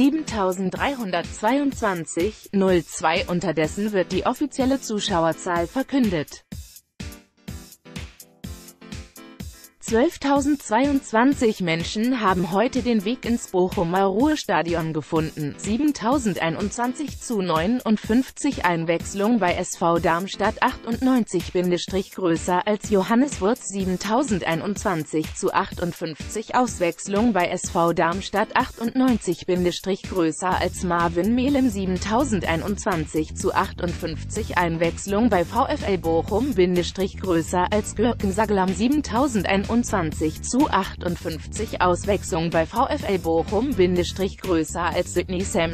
7322,02. Unterdessen wird die offizielle Zuschauerzahl verkündet. 12.022 Menschen haben heute den Weg ins Bochumer Ruhrstadion gefunden, 7.021:59 Einwechslung bei SV Darmstadt 98- größer als Johannes Wurz 7.021:58 Auswechslung bei SV Darmstadt 98- größer als Marvin Melem 7.021:58 Einwechslung bei VfL Bochum - größer als Görken Saglam 7.021:58 Auswechslung bei VfL Bochum - größer als Sydney Sam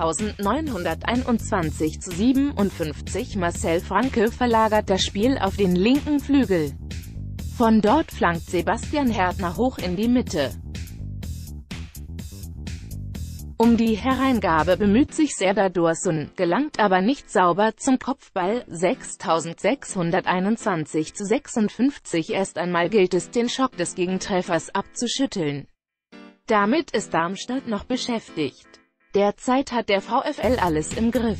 6.921:57 Marcel Franke verlagert das Spiel auf den linken Flügel. Von dort flankt Sebastian Härtner hoch in die Mitte. Um die Hereingabe bemüht sich Serdar Dursun, gelangt aber nicht sauber zum Kopfball. 6.621:56 Erst einmal gilt es, den Schock des Gegentreffers abzuschütteln. Damit ist Darmstadt noch beschäftigt. Derzeit hat der VfL alles im Griff.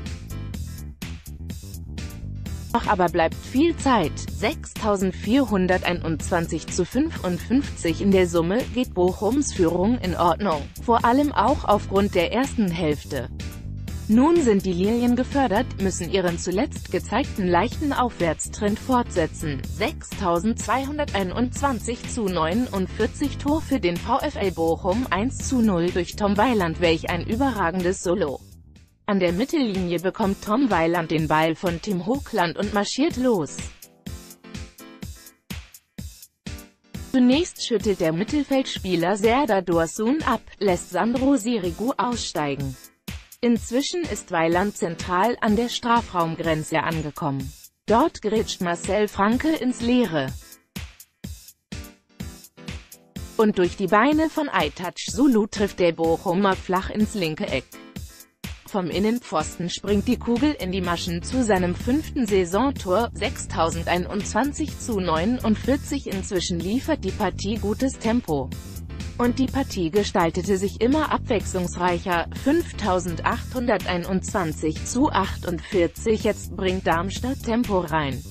Noch aber bleibt viel Zeit. 6.421:55 in der Summe geht Bochums Führung in Ordnung, vor allem auch aufgrund der ersten Hälfte. Nun sind die Lilien gefördert, müssen ihren zuletzt gezeigten leichten Aufwärtstrend fortsetzen. 6.221:49 Tor für den VfL Bochum, 1:0 durch Tom Weiland. Welch ein überragendes Solo! An der Mittellinie bekommt Tom Weiland den Ball von Tim Hochland und marschiert los. Zunächst schüttelt der Mittelfeldspieler Serdar Dursun ab, lässt Sandro Sirigu aussteigen. Inzwischen ist Weiland zentral an der Strafraumgrenze angekommen. Dort grätscht Marcel Franke ins Leere. Und durch die Beine von Aytaç Zulu trifft der Bochumer flach ins linke Eck. Vom Innenpfosten springt die Kugel in die Maschen zu seinem 5. Saisontor. 6.021:49 Inzwischen liefert die Partie gutes Tempo. Und die Partie gestaltete sich immer abwechslungsreicher. 5.821:48 Jetzt bringt Darmstadt Tempo rein.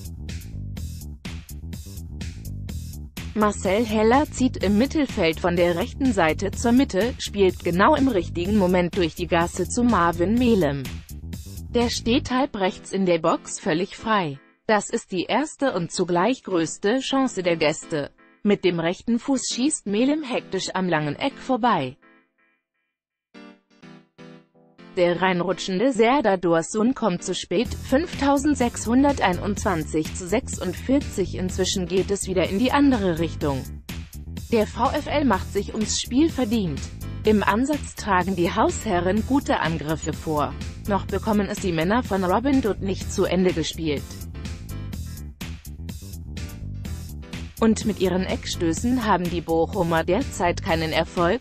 Marcel Heller zieht im Mittelfeld von der rechten Seite zur Mitte, spielt genau im richtigen Moment durch die Gasse zu Marvin Melem. Der steht halb rechts in der Box völlig frei. Das ist die erste und zugleich größte Chance der Gäste. Mit dem rechten Fuß schießt Melem hektisch am langen Eck vorbei. Der reinrutschende Serdar Dursun kommt zu spät. 5.621:46 Inzwischen geht es wieder in die andere Richtung. Der VfL macht sich ums Spiel verdient. Im Ansatz tragen die Hausherren gute Angriffe vor. Noch bekommen es die Männer von Robin Dutt nicht zu Ende gespielt. Und mit ihren Eckstößen haben die Bochumer derzeit keinen Erfolg.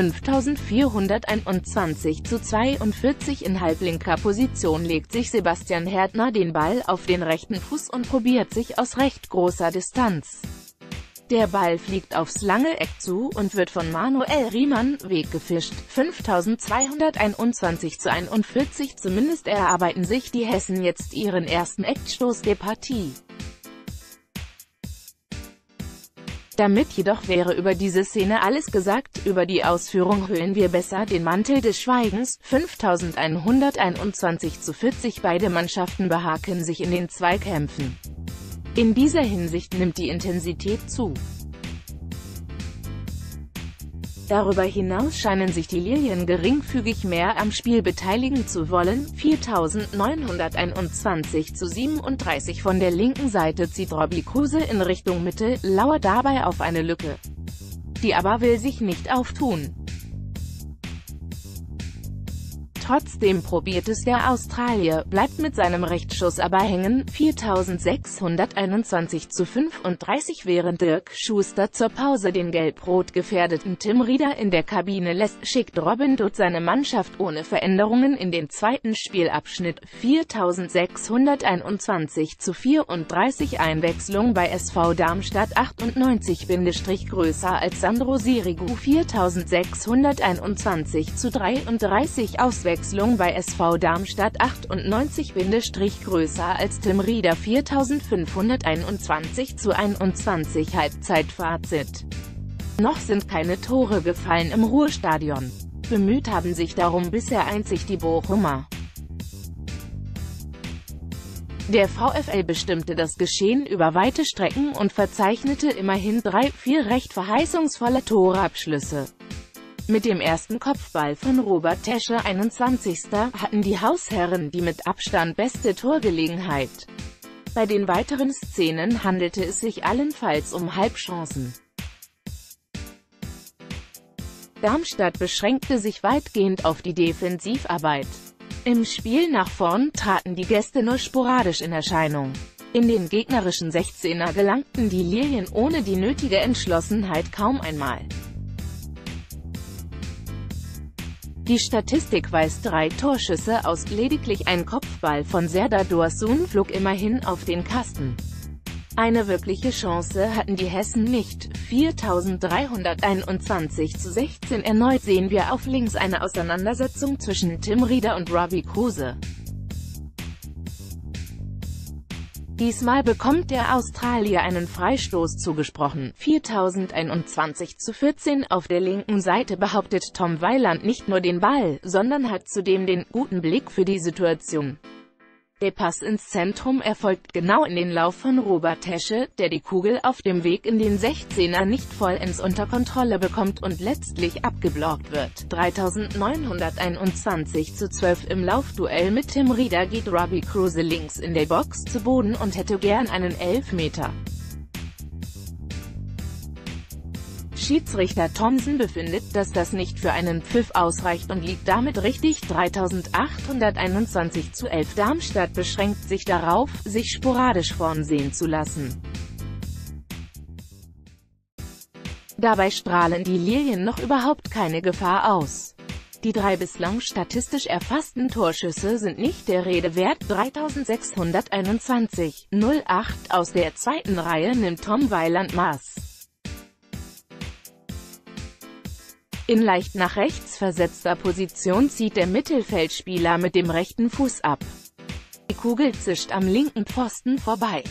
5.421:42 in halblinker Position legt sich Sebastian Härtner den Ball auf den rechten Fuß und probiert sich aus recht großer Distanz. Der Ball fliegt aufs lange Eck zu und wird von Manuel Riemann weggefischt. 5.021:41 Zumindest erarbeiten sich die Hessen jetzt ihren ersten Eckstoß der Partie. Damit jedoch wäre über diese Szene alles gesagt, über die Ausführung hüllen wir besser den Mantel des Schweigens. 5.121:40 Beide Mannschaften behaken sich in den Zweikämpfen. In dieser Hinsicht nimmt die Intensität zu. Darüber hinaus scheinen sich die Lilien geringfügig mehr am Spiel beteiligen zu wollen. 4.921:37 von der linken Seite zieht Robbie Kruse in Richtung Mitte, lauert dabei auf eine Lücke. Die aber will sich nicht auftun. Trotzdem probiert es der Australier, bleibt mit seinem Rechtsschuss aber hängen, 4621:35, während Dirk Schuster zur Pause den gelb-rot gefährdeten Tim Rieder in der Kabine lässt, schickt Robin Dodd seine Mannschaft ohne Veränderungen in den zweiten Spielabschnitt, 4621:34, Einwechslung bei SV Darmstadt 98- größer als Sandro Sirigu, 4621:33, Auswechslung bei SV Darmstadt 98- größer als Tim Rieder, 4521:21, Halbzeitfazit. Noch sind keine Tore gefallen im Ruhrstadion. Bemüht haben sich darum bisher einzig die Bochumer. Der VfL bestimmte das Geschehen über weite Strecken und verzeichnete immerhin 3-4 recht verheißungsvolle Torabschlüsse. Mit dem ersten Kopfball von Robert Tesche, 21., hatten die Hausherren die mit Abstand beste Torgelegenheit. Bei den weiteren Szenen handelte es sich allenfalls um Halbchancen. Darmstadt beschränkte sich weitgehend auf die Defensivarbeit. Im Spiel nach vorn traten die Gäste nur sporadisch in Erscheinung. In den gegnerischen 16er gelangten die Lilien ohne die nötige Entschlossenheit kaum einmal. Die Statistik weist 3 Torschüsse aus, lediglich ein Kopfball von Serdar Dursun flog immerhin auf den Kasten. Eine wirkliche Chance hatten die Hessen nicht, 4321:16. Erneut sehen wir auf links eine Auseinandersetzung zwischen Tim Rieder und Robbie Kruse. Diesmal bekommt der Australier einen Freistoß zugesprochen, 4021:14. Auf der linken Seite behauptet Tom Weiland nicht nur den Ball, sondern hat zudem den guten Blick für die Situation. Der Pass ins Zentrum erfolgt genau in den Lauf von Robert Tesche, der die Kugel auf dem Weg in den 16er nicht vollends unter Kontrolle bekommt und letztlich abgeblockt wird. 3921:12. Im Laufduell mit Tim Rieder geht Robbie Kruse links in der Box zu Boden und hätte gern einen Elfmeter. Schiedsrichter Thomsen befindet, dass das nicht für einen Pfiff ausreicht und liegt damit richtig. 3821:11. Darmstadt beschränkt sich darauf, sich sporadisch vorn sehen zu lassen. Dabei strahlen die Lilien noch überhaupt keine Gefahr aus. Die 3 bislang statistisch erfassten Torschüsse sind nicht der Rede wert. 3621:08. Aus der zweiten Reihe nimmt Tom Weiland Maß. In leicht nach rechts versetzter Position zieht der Mittelfeldspieler mit dem rechten Fuß ab. Die Kugel zischt am linken Pfosten vorbei.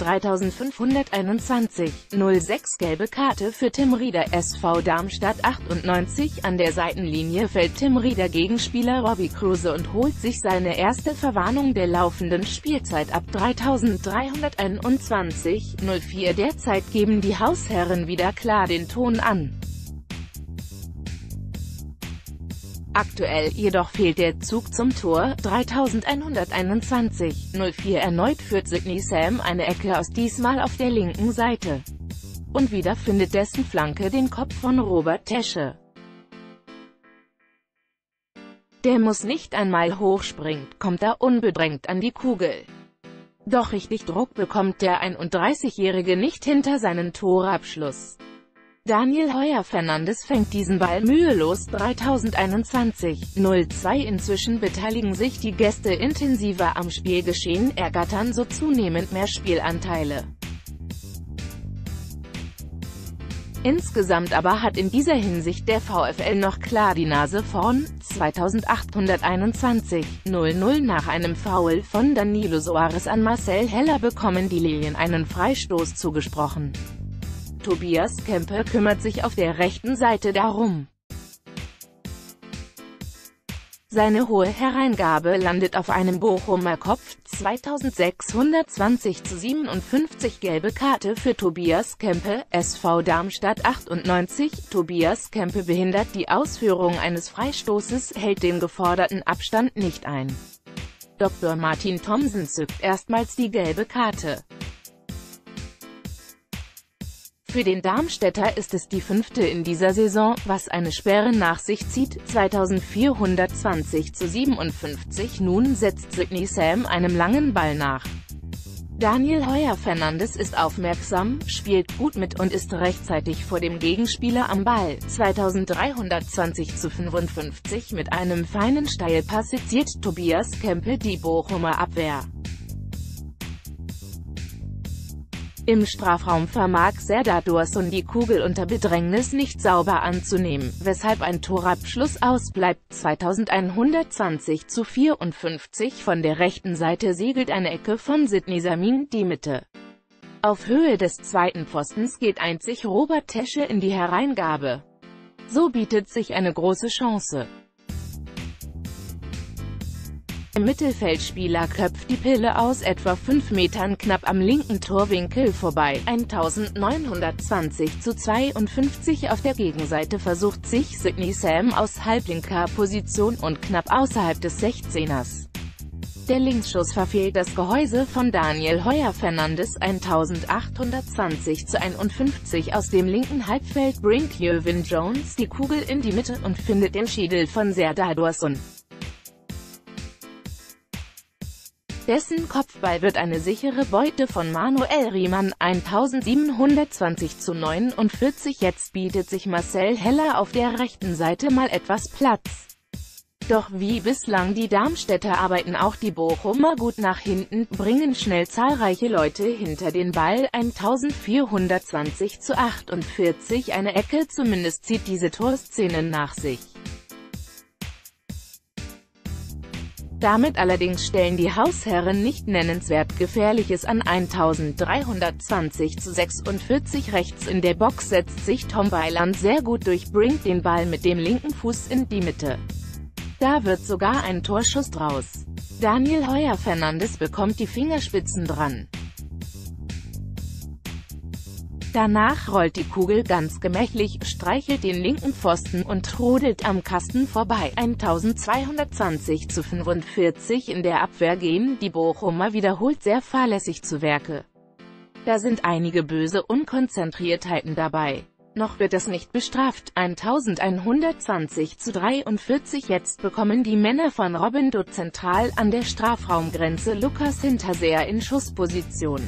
3521:06. Gelbe Karte für Tim Rieder, SV Darmstadt 98. An der Seitenlinie fällt Tim Rieder Gegenspieler Robbie Kruse und holt sich seine erste Verwarnung der laufenden Spielzeit ab. 3321:04. Derzeit geben die Hausherren wieder klar den Ton an. Aktuell jedoch fehlt der Zug zum Tor. 3121:04. Erneut führt Sidney Sam eine Ecke aus, diesmal auf der linken Seite. Und wieder findet dessen Flanke den Kopf von Robert Tesche. Der muss nicht einmal hochspringt, kommt er unbedrängt an die Kugel. Doch richtig Druck bekommt der 31-Jährige nicht hinter seinen Torabschluss. Daniel Heuer-Fernandes fängt diesen Ball mühelos. 3021:02. Inzwischen beteiligen sich die Gäste intensiver am Spielgeschehen, ergattern so zunehmend mehr Spielanteile. Insgesamt aber hat in dieser Hinsicht der VfL noch klar die Nase vorn. 2821:00. Nach einem Foul von Danilo Soares an Marcel Heller bekommen die Lilien einen Freistoß zugesprochen. Tobias Kempe kümmert sich auf der rechten Seite darum. Seine hohe Hereingabe landet auf einem Bochumer Kopf. 2620:57. Gelbe Karte für Tobias Kempe, SV Darmstadt 98. Tobias Kempe behindert die Ausführung eines Freistoßes, hält den geforderten Abstand nicht ein. Dr. Martin Thomsen zückt erstmals die gelbe Karte. Für den Darmstädter ist es die 5. in dieser Saison, was eine Sperre nach sich zieht, 2420:57. Nun setzt Sidney Sam einem langen Ball nach. Daniel Heuer Fernandes ist aufmerksam, spielt gut mit und ist rechtzeitig vor dem Gegenspieler am Ball, 2320:55. Mit einem feinen Steilpass seziert Tobias Kempe die Bochumer Abwehr. Im Strafraum vermag Serdar Dursun die Kugel unter Bedrängnis nicht sauber anzunehmen, weshalb ein Torabschluss ausbleibt. 2120:54. Von der rechten Seite segelt eine Ecke von Sidney Sam die Mitte. Auf Höhe des zweiten Pfostens geht einzig Robert Tesche in die Hereingabe. So bietet sich eine große Chance. Der Mittelfeldspieler köpft die Pille aus etwa 5 Metern knapp am linken Torwinkel vorbei. 1920:52. Auf der Gegenseite versucht sich Sidney Sam aus halblinker Position und knapp außerhalb des 16ers. Der Linksschuss verfehlt das Gehäuse von Daniel Heuer Fernandes. 1820:51. Aus dem linken Halbfeld bringt Jövin Jones die Kugel in die Mitte und findet den Schädel von Serdar Dursun. Dessen Kopfball wird eine sichere Beute von Manuel Riemann. 1720:49. Jetzt bietet sich Marcel Heller auf der rechten Seite mal etwas Platz. Doch wie bislang die Darmstädter arbeiten auch die Bochumer gut nach hinten, bringen schnell zahlreiche Leute hinter den Ball. 1420:48. Eine Ecke zumindest zieht diese Torszenen nach sich. Damit allerdings stellen die Hausherren nicht nennenswert Gefährliches an. 1320:46. Rechts in der Box setzt sich Tom Weiland sehr gut durch, bringt den Ball mit dem linken Fuß in die Mitte. Da wird sogar ein Torschuss draus. Daniel Heuer Fernandes bekommt die Fingerspitzen dran. Danach rollt die Kugel ganz gemächlich, streichelt den linken Pfosten und trudelt am Kasten vorbei. 1220:45. In der Abwehr gehen die Bochumer wiederholt sehr fahrlässig zu Werke. Da sind einige böse Unkonzentriertheiten dabei. Noch wird es nicht bestraft. 1120:43. Jetzt bekommen die Männer von Robin zentral an der Strafraumgrenze Lukas Hinterseher in Schussposition.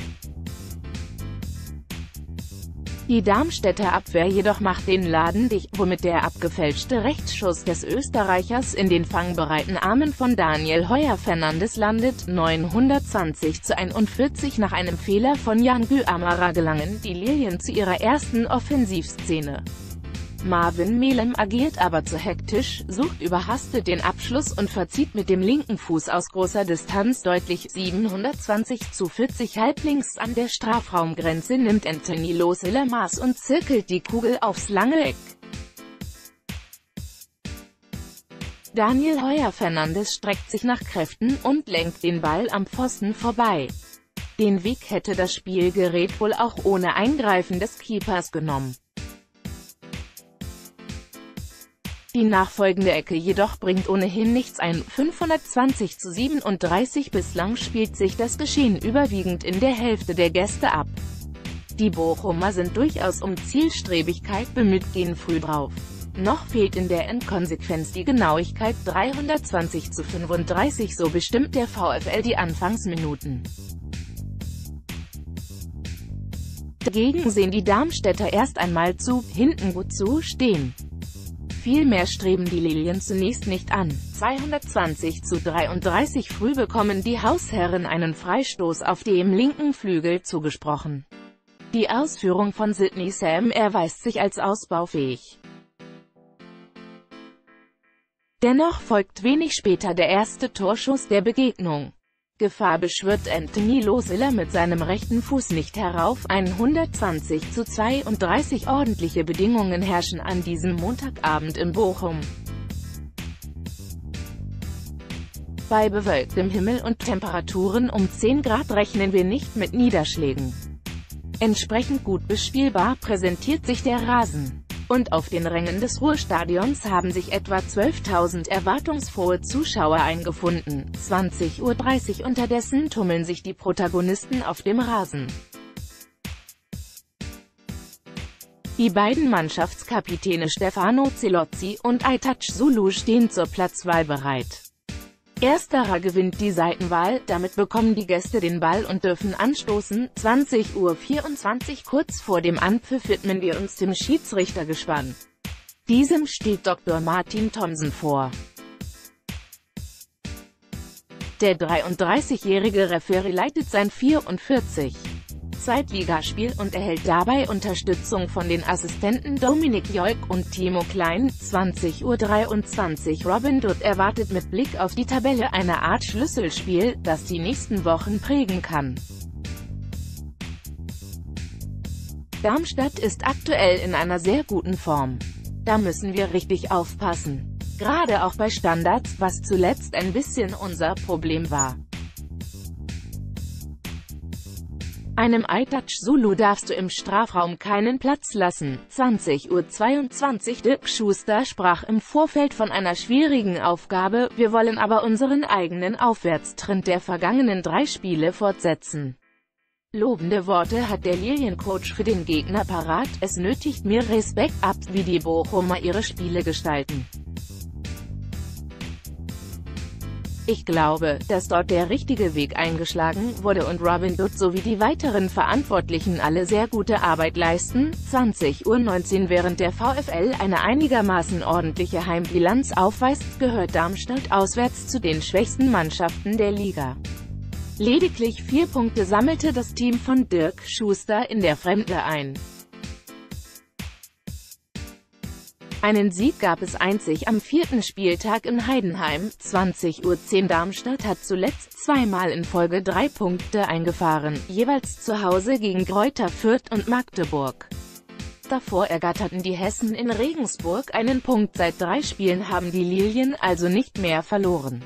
Die Darmstädter Abwehr jedoch macht den Laden dicht, womit der abgefälschte Rechtsschuss des Österreichers in den fangbereiten Armen von Daniel Heuer Fernandes landet. 920:41. Nach einem Fehler von Jan Guamara gelangen die Lilien zu ihrer ersten Offensivszene. Marvin Melem agiert aber zu hektisch, sucht überhastet den Abschluss und verzieht mit dem linken Fuß aus großer Distanz deutlich. 720:40. Halblinks an der Strafraumgrenze nimmt Anthony Losiller Maß und zirkelt die Kugel aufs lange Eck. Daniel Heuer Fernandes streckt sich nach Kräften und lenkt den Ball am Pfosten vorbei. Den Weg hätte das Spielgerät wohl auch ohne Eingreifen des Keepers genommen. Die nachfolgende Ecke jedoch bringt ohnehin nichts ein. 520:37. Bislang spielt sich das Geschehen überwiegend in der Hälfte der Gäste ab. Die Bochumer sind durchaus um Zielstrebigkeit bemüht, gehen früh drauf. Noch fehlt in der Endkonsequenz die Genauigkeit. 320:35. So bestimmt der VfL die Anfangsminuten. Dagegen sehen die Darmstädter erst einmal zu, hinten gut zu stehen. Vielmehr streben die Lilien zunächst nicht an. 220:33. Früh bekommen die Hausherren einen Freistoß auf dem linken Flügel zugesprochen. Die Ausführung von Sidney Sam erweist sich als ausbaufähig. Dennoch folgt wenig später der erste Torschuss der Begegnung. Gefahr beschwört Anthony Losiller mit seinem rechten Fuß nicht herauf. 120:32. Ordentliche Bedingungen herrschen an diesem Montagabend in Bochum. Bei bewölktem Himmel und Temperaturen um 10 Grad rechnen wir nicht mit Niederschlägen. Entsprechend gut bespielbar präsentiert sich der Rasen. Und auf den Rängen des Ruhrstadions haben sich etwa 12.000 erwartungsfrohe Zuschauer eingefunden. 20:30 Uhr. Unterdessen tummeln sich die Protagonisten auf dem Rasen. Die beiden Mannschaftskapitäne Stefano Zelozzi und Aytaç Zulu stehen zur Platzwahl bereit. Ersterer gewinnt die Seitenwahl, damit bekommen die Gäste den Ball und dürfen anstoßen. 20:24 Uhr, kurz vor dem Anpfiff widmen wir uns dem Schiedsrichtergespann. Diesem steht Dr. Martin Thomsen vor. Der 33-jährige Referee leitet sein 44. Zweitligaspiel und erhält dabei Unterstützung von den Assistenten Dominik Joik und Timo Klein. 20:23 Uhr, Robin Dutt erwartet mit Blick auf die Tabelle eine Art Schlüsselspiel, das die nächsten Wochen prägen kann. Darmstadt ist aktuell in einer sehr guten Form. Da müssen wir richtig aufpassen. Gerade auch bei Standards, was zuletzt ein bisschen unser Problem war. Einem Aytaç Zulu darfst du im Strafraum keinen Platz lassen. 20:22 Uhr, Dirk Schuster sprach im Vorfeld von einer schwierigen Aufgabe, wir wollen aber unseren eigenen Aufwärtstrend der vergangenen 3 Spiele fortsetzen. Lobende Worte hat der Liliencoach für den Gegner parat, es nötigt mir Respekt ab, wie die Bochumer ihre Spiele gestalten. Ich glaube, dass dort der richtige Weg eingeschlagen wurde und Robin Dutt sowie die weiteren Verantwortlichen alle sehr gute Arbeit leisten. 20:19 Uhr, während der VfL eine einigermaßen ordentliche Heimbilanz aufweist, gehört Darmstadt auswärts zu den schwächsten Mannschaften der Liga. Lediglich 4 Punkte sammelte das Team von Dirk Schuster in der Fremde ein. Einen Sieg gab es einzig am 4. Spieltag in Heidenheim. 20:10 Uhr, Darmstadt hat zuletzt zweimal in Folge 3 Punkte eingefahren, jeweils zu Hause gegen Greuther Fürth und Magdeburg. Davor ergatterten die Hessen in Regensburg einen Punkt. Seit 3 Spielen haben die Lilien also nicht mehr verloren.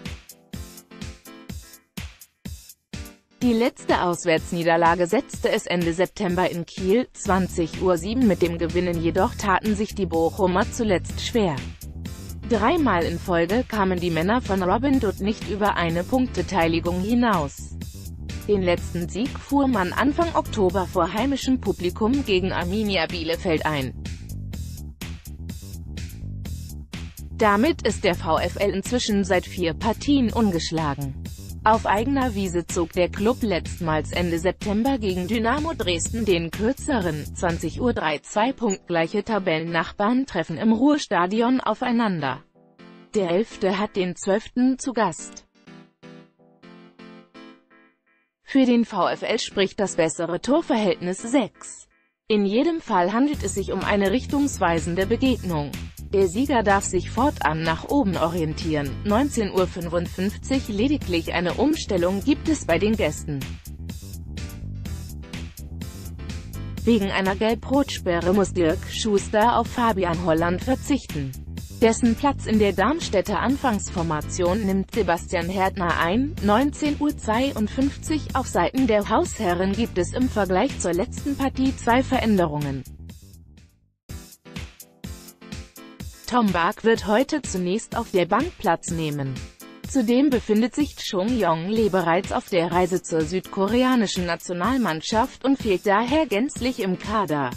Die letzte Auswärtsniederlage setzte es Ende September in Kiel. 20:07 Uhr, mit dem Gewinnen jedoch taten sich die Bochumer zuletzt schwer. 3-mal in Folge kamen die Männer von Robin Dutt nicht über eine Punktbeteiligung hinaus. Den letzten Sieg fuhr man Anfang Oktober vor heimischem Publikum gegen Arminia Bielefeld ein. Damit ist der VfL inzwischen seit 4 Partien ungeschlagen. Auf eigener Wiese zog der Klub letztmals Ende September gegen Dynamo Dresden den kürzeren. 20:03 Uhr, 2 punktgleiche Tabellennachbarn treffen im Ruhrstadion aufeinander. Der 11. hat den 12. zu Gast. Für den VfL spricht das bessere Torverhältnis 6. In jedem Fall handelt es sich um eine richtungsweisende Begegnung. Der Sieger darf sich fortan nach oben orientieren. 19:55 Uhr, lediglich eine Umstellung gibt es bei den Gästen. Wegen einer Gelb-Rot-Sperre muss Dirk Schuster auf Fabian Holland verzichten. Dessen Platz in der Darmstädter Anfangsformation nimmt Sebastian Härtner ein. 19:52 Uhr, auf Seiten der Hausherren gibt es im Vergleich zur letzten Partie 2 Veränderungen. Tom Bak wird heute zunächst auf der Bank Platz nehmen. Zudem befindet sich Chung Yong-lee bereits auf der Reise zur südkoreanischen Nationalmannschaft und fehlt daher gänzlich im Kader.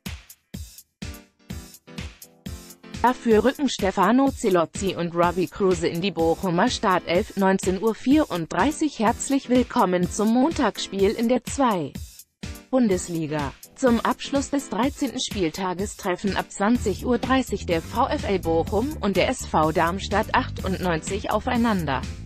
Dafür rücken Stefano Zelozzi und Robbie Kruse in die Bochumer Startelf. 19:34 Uhr, herzlich willkommen zum Montagsspiel in der 2. Bundesliga. Zum Abschluss des 13. Spieltages treffen ab 20:30 Uhr der VfL Bochum und der SV Darmstadt 98 aufeinander.